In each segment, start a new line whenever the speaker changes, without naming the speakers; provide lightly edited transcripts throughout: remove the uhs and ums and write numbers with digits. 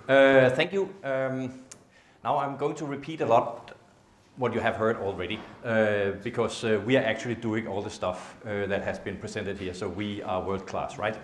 Thank you. Now I'm going to repeat a lot what you have heard already, because we are actually doing all the stuff that has been presented here, so we are world class, right?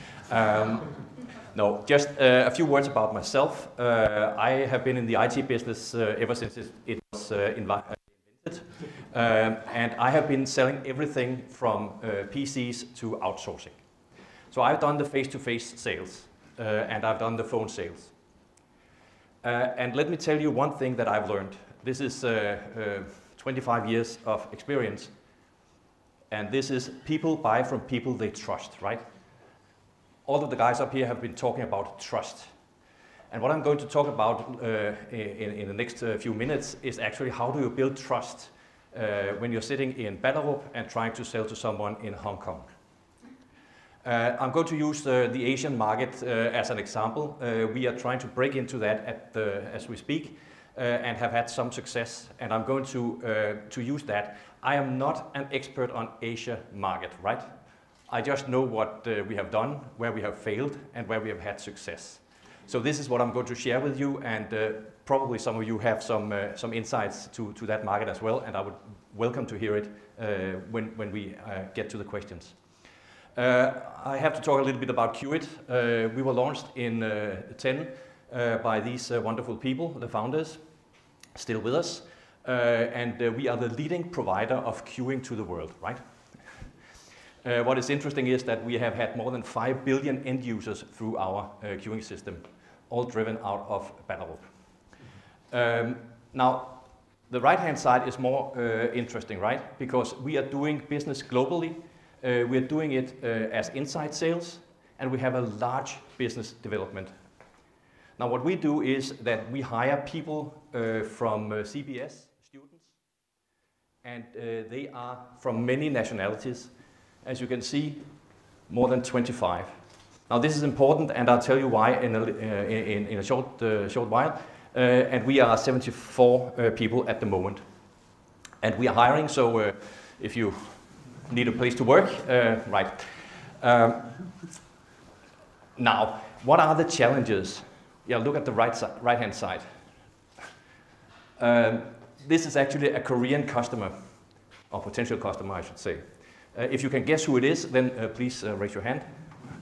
No, just a few words about myself. I have been in the IT business ever since it was invented, and I have been selling everything from PCs to outsourcing. So I've done the face-to-face sales, and I've done the phone sales. And let me tell you one thing that I've learned. This is 25 years of experience, and this is people buy from people they trust, right? All of the guys up here have been talking about trust. And what I'm going to talk about in the next few minutes is actually how do you build trust when you're sitting in Ballerup and trying to sell to someone in Hong Kong. I'm going to use the Asian market as an example. We are trying to break into that as we speak and have had some success, and I'm going to use that. I am not an expert on Asia market, right? I just know what we have done, where we have failed, and where we have had success. So this is what I'm going to share with you, and probably some of you have some insights to that market as well, and I would welcome to hear it when we get to the questions. I have to talk a little bit about Qt. We were launched in 10 by these wonderful people, the founders, still with us, and we are the leading provider of queuing to the world, right? What is interesting is that we have had more than 5 billion end users through our queuing system, all driven out of Ballerup. Now, the right-hand side is more interesting, right? Because we are doing business globally. We are doing it as inside sales, and we have a large business development. Now, what we do is that we hire people from CBS, students, and they are from many nationalities. As you can see, more than 25. Now, this is important, and I'll tell you why in a short while. And we are 74 people at the moment. And we are hiring, so if you need a place to work, right. Now, what are the challenges? Yeah, look at the right-hand side. This is actually a Korean customer, or potential customer, I should say. If you can guess who it is, then please raise your hand.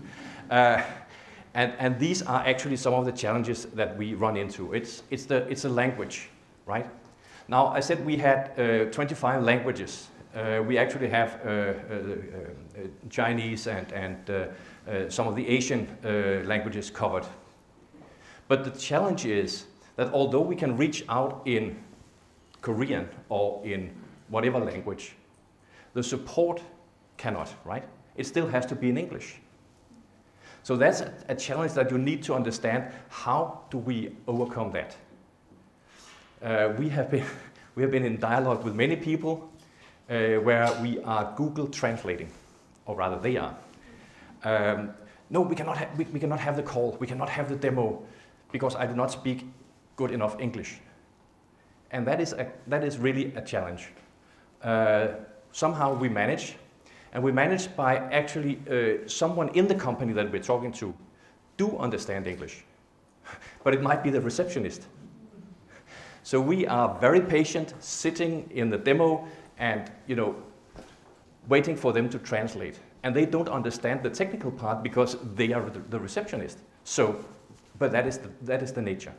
And these are actually some of the challenges that we run into. It's a language, right? Now, I said we had 25 languages. We actually have Chinese and some of the Asian languages covered. But the challenge is that although we can reach out in Korean or in whatever language, the support cannot, right? It still has to be in English. So that's a challenge that you need to understand. How do we overcome that? We have been in dialogue with many people where we are Google translating, or rather they are. No, we cannot have the call, we cannot have the demo, because I do not speak good enough English. And that is really a challenge. Somehow we manage, and we manage by actually someone in the company that we're talking to do understand English, but it might be the receptionist. So we are very patient, sitting in the demo and waiting for them to translate. And they don't understand the technical part because they are the receptionist. So, but that is the nature.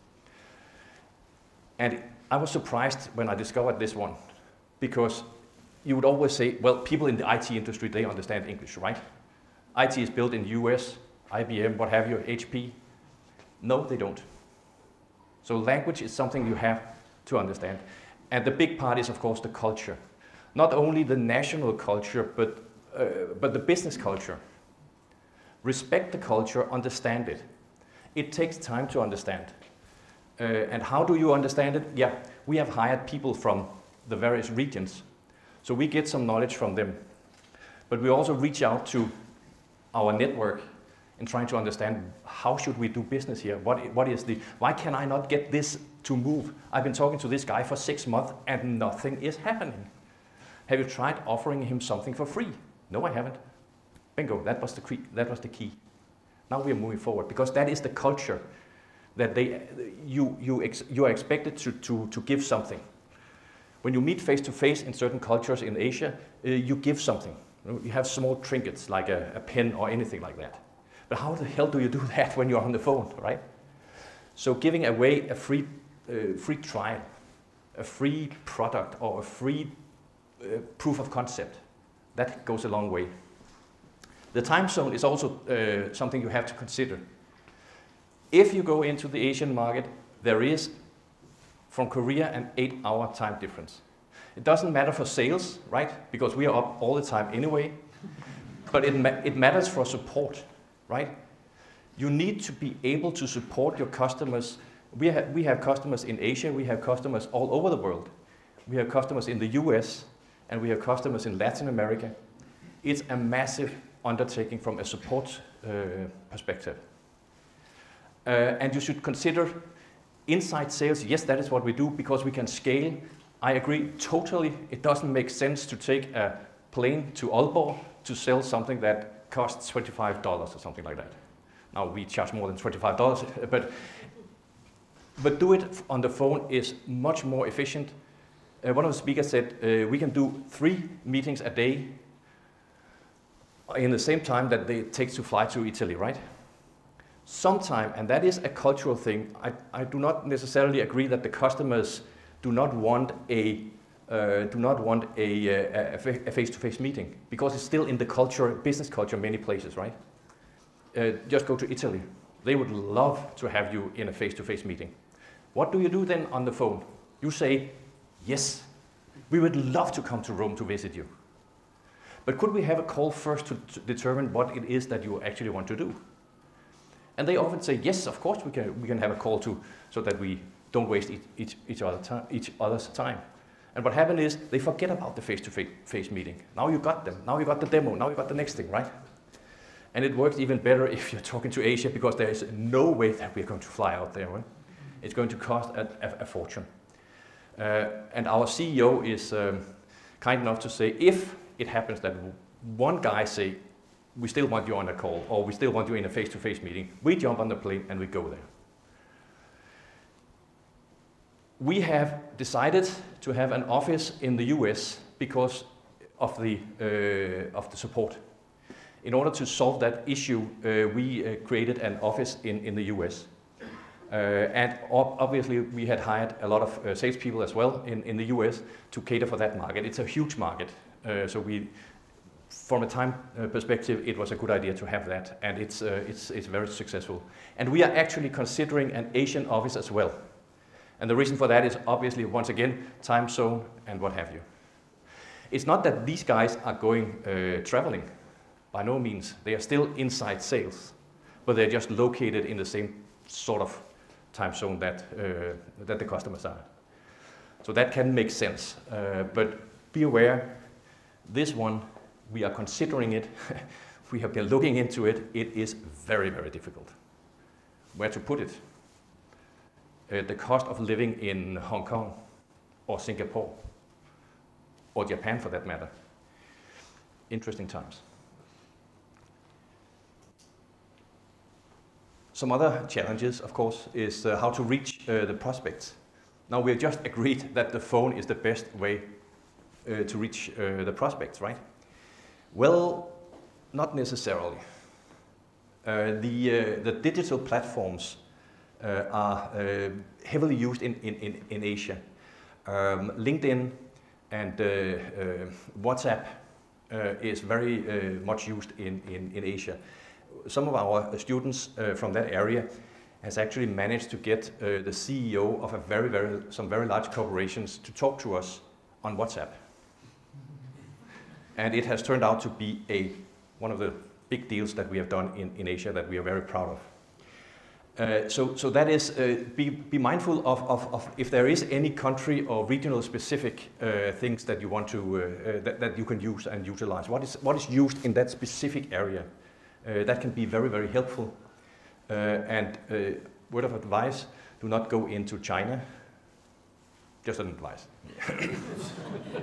And I was surprised when I discovered this one, because you would always say, well, people in the IT industry, they understand English, right? IT is built in US, IBM, what have you, HP. No, they don't. So language is something you have to understand. And the big part is, of course, the culture. Not only the national culture, but the business culture. Respect the culture, understand it. It takes time to understand. And how do you understand it? Yeah, we have hired people from the various regions. So we get some knowledge from them. But we also reach out to our network in trying to understand how should we do business here? Why can I not get this to move? I've been talking to this guy for 6 months and nothing is happening. Have you tried offering him something for free? No, I haven't. Bingo, that was the key. Now we are moving forward, because that is the culture. that you are expected to give something. When you meet face to face in certain cultures in Asia, you give something. You have small trinkets like a pen or anything like that. But how the hell do you do that when you're on the phone, right? So giving away a free trial, a free product, or a free proof of concept, that goes a long way. The time zone is also something you have to consider. If you go into the Asian market, there is, from Korea, an 8-hour time difference. It doesn't matter for sales, right? Because we are up all the time anyway. But it matters for support, right? You need to be able to support your customers. We have customers in Asia, we have customers all over the world. We have customers in the US, and we have customers in Latin America. It's a massive undertaking from a support perspective. And you should consider inside sales. Yes, that is what we do because we can scale. I agree totally. It doesn't make sense to take a plane to Aalborg to sell something that costs $25 or something like that. Now we charge more than $25, but do it on the phone is much more efficient. One of the speakers said we can do 3 meetings a day in the same time that it takes to fly to Italy, right? Sometime, and that is a cultural thing, I do not necessarily agree that the customers do not want a face-to-face meeting, because it's still in the culture, business culture, many places, right? Just go to Italy. They would love to have you in a face-to-face meeting. What do you do then on the phone? You say, yes, we would love to come to Rome to visit you. But could we have a call first to determine what it is that you actually want to do? And they often say, yes, of course we can have a call so that we don't waste each other's time. And what happened is they forget about the face-to-face meeting. Now you got them. Now you got the demo. Now you got the next thing, right? And it works even better if you're talking to Asia, because there is no way that we're going to fly out there, right? It's going to cost a fortune. And our CEO is kind enough to say, if it happens that one guy say, we still want you on a call, or we still want you in a face-to-face meeting, we jump on the plane and we go there. We have decided to have an office in the US because of the support. In order to solve that issue, we created an office in the US. And obviously we had hired a lot of salespeople as well in the US to cater for that market. It's a huge market, so from a time perspective, it was a good idea to have that, and it's very successful. And we are actually considering an Asian office as well. And the reason for that is obviously, once again, time zone and what have you. It's not that these guys are going traveling. By no means. They are still inside sales, but they're just located in the same sort of time zone that the customers are. So that can make sense. But be aware, this one, we are considering it. We have been looking into it. It is very, very difficult. Where to put it? The cost of living in Hong Kong or Singapore or Japan for that matter. Interesting times. Some other challenges, of course, is how to reach the prospects. Now, we have just agreed that the phone is the best way to reach the prospects, right? Well, not necessarily. The digital platforms are heavily used in Asia. LinkedIn and WhatsApp is very much used in Asia. Some of our students from that area has actually managed to get the CEO of some very large corporations to talk to us on WhatsApp. And it has turned out to be one of the big deals that we have done in Asia that we are very proud of. So that is, be mindful of if there is any country or regional specific things that you want to, that you can use and utilize. What is used in that specific area? That can be very, very helpful. And word of advice, do not go into China. Just an advice.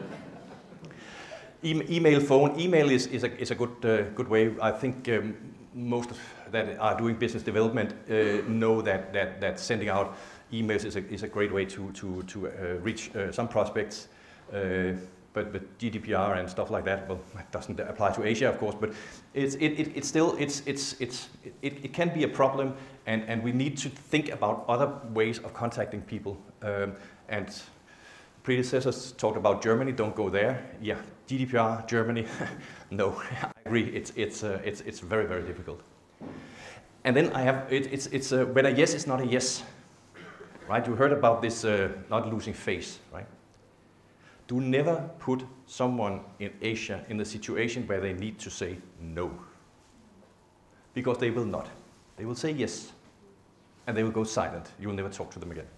Email, phone. Email is a good way. I think most that are doing business development know that sending out emails is a great way to reach some prospects. But GDPR and stuff like that, well, it doesn't apply to Asia, of course. But it can be a problem, and we need to think about other ways of contacting people. And predecessors talked about Germany. Don't go there. Yeah, GDPR, Germany. No, I agree. It's very, very difficult. And then I have when a yes is not a yes, right? You heard about this not losing face, right? Do never put someone in Asia in a situation where they need to say no. Because they will not. They will say yes, and they will go silent. You will never talk to them again.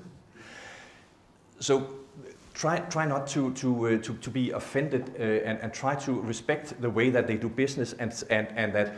So try not to be offended and try to respect the way that they do business, and that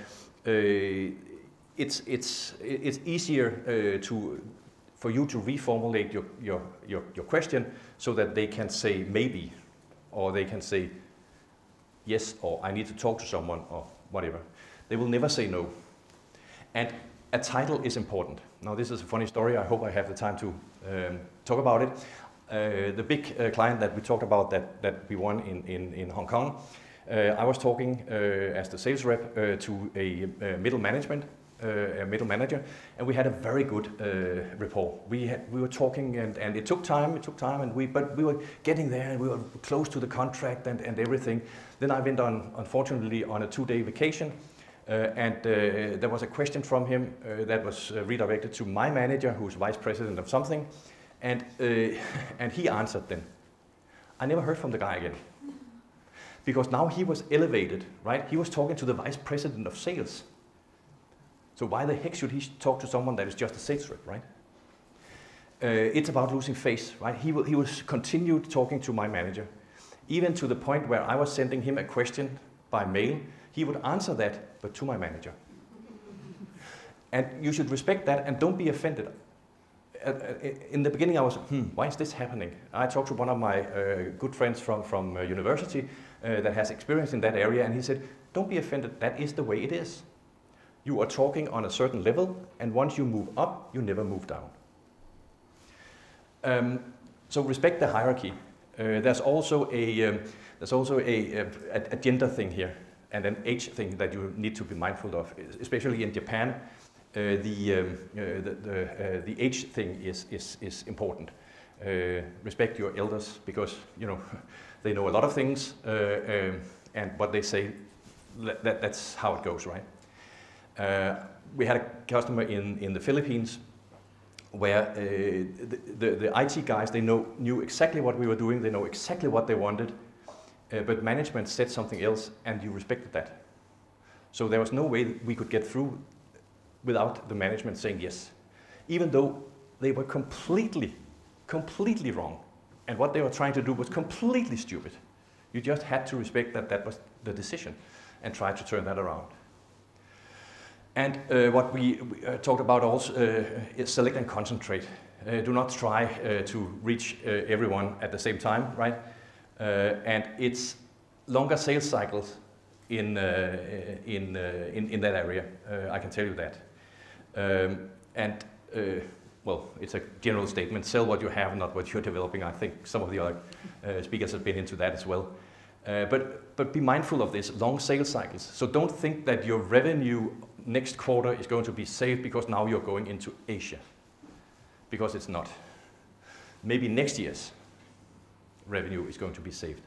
it's easier for you to reformulate your question so that they can say maybe, or they can say yes, or I need to talk to someone, or whatever. They will never say no. And a title is important. Now this is a funny story. I hope I have the time to talk about it. The big client that we talked about that we won in Hong Kong, I was talking as the sales rep to a middle manager, and we had a very good rapport. We were talking, and it took time, but we were getting there, and we were close to the contract and everything. Then I went unfortunately, on a 2-day vacation, and there was a question from him that was redirected to my manager, who's vice president of something, and he answered then. I never heard from the guy again, because now he was elevated, right? He was talking to the vice president of sales. So why the heck should he talk to someone that is just a sales rep, right? It's about losing face, right? He was continued talking to my manager, even to the point where I was sending him a question by mail. He would answer that, but to my manager. And you should respect that and don't be offended. In the beginning I was, why is this happening? I talked to one of my good friends from university that has experience in that area, and he said, don't be offended, that is the way it is. You are talking on a certain level, and once you move up, you never move down. So respect the hierarchy. There's also a gender thing here, and an age thing that you need to be mindful of, especially in Japan. The age thing is important. Respect your elders, because they know a lot of things, and what they say, that's how it goes, right? We had a customer in the Philippines where the IT guys, they knew exactly what we were doing, they know exactly what they wanted, but management said something else, and you respected that. So there was no way we could get through without the management saying yes, even though they were completely wrong, and what they were trying to do was completely stupid. You just had to respect that was the decision, and try to turn that around. And what we talked about also is select and concentrate. Do not try to reach everyone at the same time, right? And it's longer sales cycles in that area. I can tell you that. Well, it's a general statement. Sell what you have, not what you're developing. I think some of the other speakers have been into that as well. But be mindful of this, long sales cycles. So don't think that your revenue next quarter is going to be saved because now you're going into Asia, because it's not. Maybe next year's revenue is going to be saved.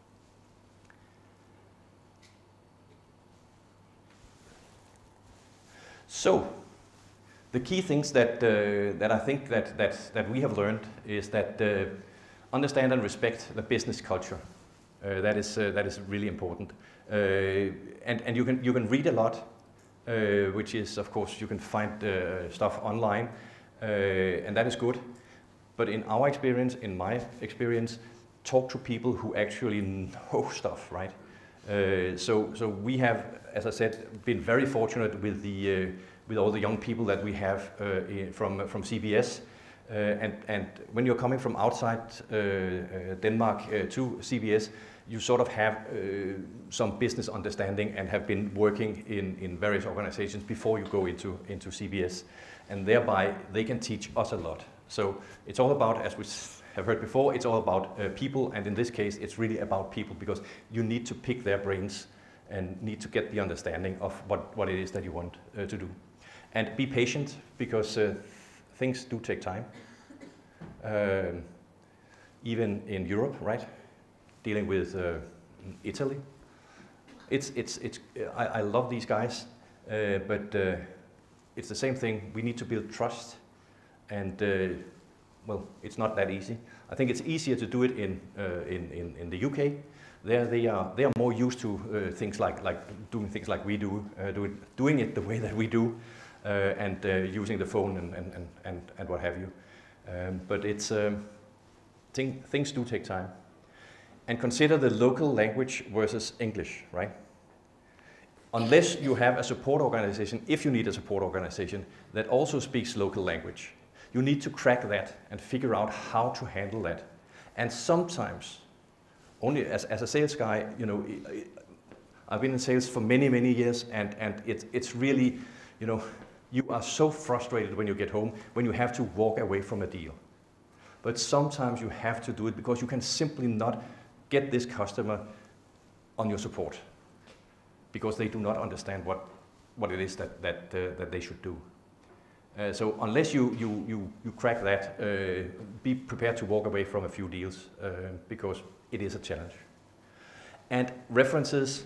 So, the key things that I think that we have learned is that understand and respect the business culture. That is really important. And you can read a lot. Which is, of course, you can find stuff online, and that is good. But in our experience, in my experience, talk to people who actually know stuff, right? So we have, as I said, been very fortunate with all the young people that we have from CBS. And when you're coming from outside Denmark to CBS, you sort of have some business understanding and have been working in various organizations before you go into CBS. And thereby, they can teach us a lot. So it's all about, as we have heard before, it's all about people. And in this case, it's really about people because you need to pick their brains and need to get the understanding of what it is that you want to do. And be patient because things do take time. Even in Europe, right? Dealing with Italy. I love these guys, but it's the same thing. We need to build trust, and well, it's not that easy. I think it's easier to do it in the UK. There they are more used to things like doing things like we do, doing it the way that we do, and using the phone and what have you. But it's things do take time. And consider the local language versus English, right? Unless you have a support organization, if you need a support organization that also speaks local language, you need to crack that and figure out how to handle that. And sometimes, only as a sales guy, you know, I've been in sales for many, many years, and it's really, you know, you are so frustrated when you get home, when you have to walk away from a deal. But sometimes you have to do it because you can simply not get this customer on your support because they do not understand what it is that they should do. So unless you crack that, be prepared to walk away from a few deals because it is a challenge. And references,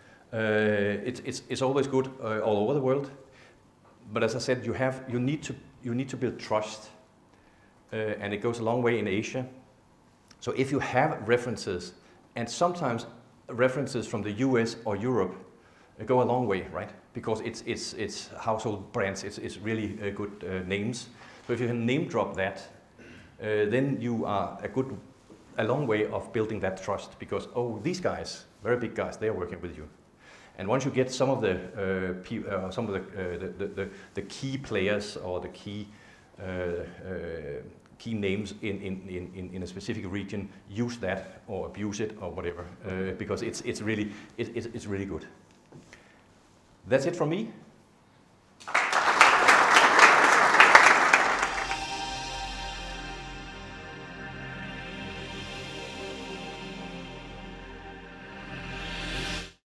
it's always good all over the world. But as I said, you need to build trust, and it goes a long way in Asia. So if you have references, and sometimes references from the US or Europe go a long way, right? Because it's household brands, it's really good names. So if you can name drop that, then you are a long way of building that trust. Because oh, these guys, very big guys, they are working with you. And once you get some of the key players or the key names in a specific region, use that or abuse it or whatever, because it's really good. That's it from me.